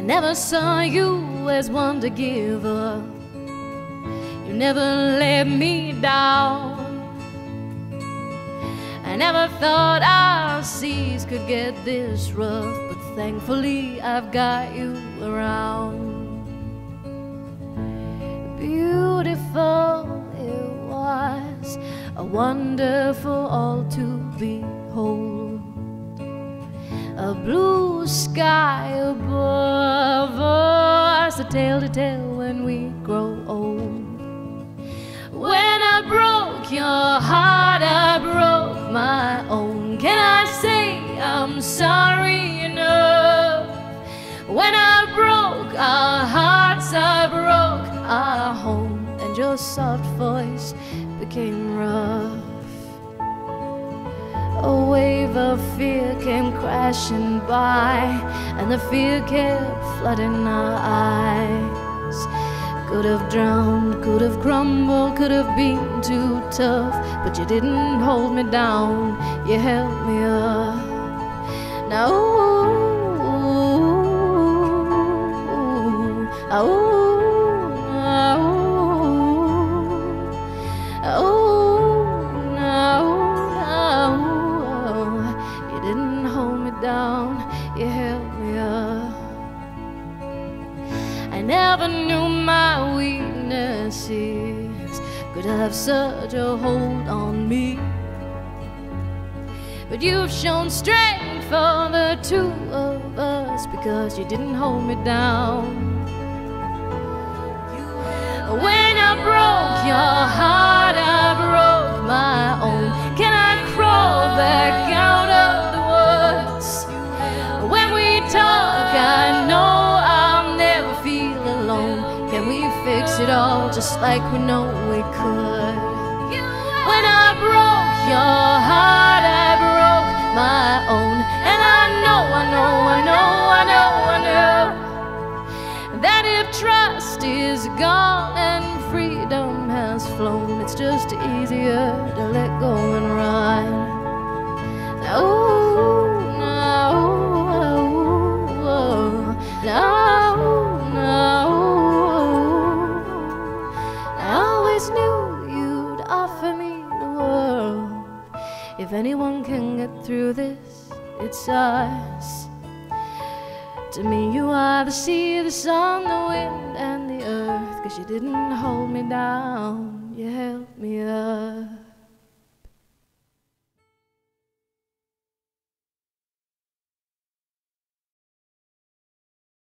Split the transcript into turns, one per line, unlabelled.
never saw you as one to give up. You never let me down. I never thought our seas could get this rough, but thankfully I've got you around. Beautiful it was, a wonderful all to behold. A blue sky above us, a tale to tell when we grow old. When I broke your heart, I broke my own. Can I say I'm sorry enough? When I broke our hearts, I broke our home, and your soft voice became rough. A wave of fear came crashing by, and the fear kept flooding our eyes. Could have drowned, could have crumbled, could have been too tough, but you didn't hold me down, you held me up. Now you didn't hold me down, you held me up. I never knew my weaknesses could have such a hold on me, but you've shown strength for the two of us because you didn't hold me down. When I broke your heart, I broke my own. Can I crawl back out of the woods? When we talk, I know I'll never feel alone. Can we fix it all just like we know we could? When I broke your heart, I broke my own. And I know that if trust is gone and freedom has flown, it's just easier to let go and run. I always knew you'd offer me the world. If anyone can get through this, it's us. To me you are the sea, the sun, the wind and the earth, 'cause you didn't hold me down, you held me up.